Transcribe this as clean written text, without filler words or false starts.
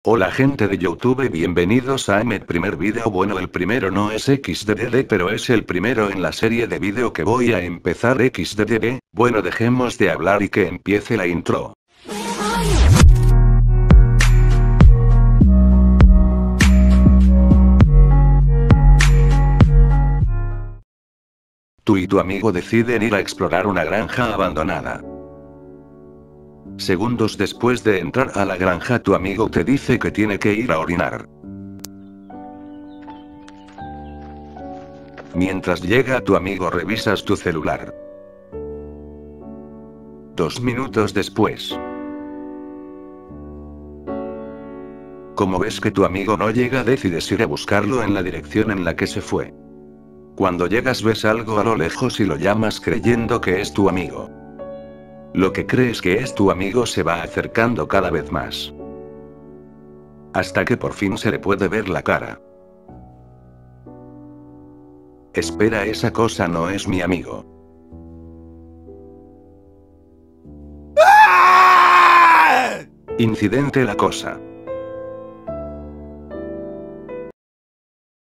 Hola gente de YouTube, bienvenidos a mi primer video. Bueno, el primero no es XDDD, pero es el primero en la serie de vídeo que voy a empezar XDDD. Bueno, dejemos de hablar y que empiece la intro. Tú y tu amigo deciden ir a explorar una granja abandonada. Segundos después de entrar a la granja, tu amigo te dice que tiene que ir a orinar. Mientras llega tu amigo, revisas tu celular. 2 minutos después. Como ves que tu amigo no llega, decides ir a buscarlo en la dirección en la que se fue. Cuando llegas ves algo a lo lejos y lo llamas creyendo que es tu amigo. Lo que crees que es tu amigo se va acercando cada vez más. Hasta que por fin se le puede ver la cara. Espera, esa cosa no es mi amigo. Incidente: la cosa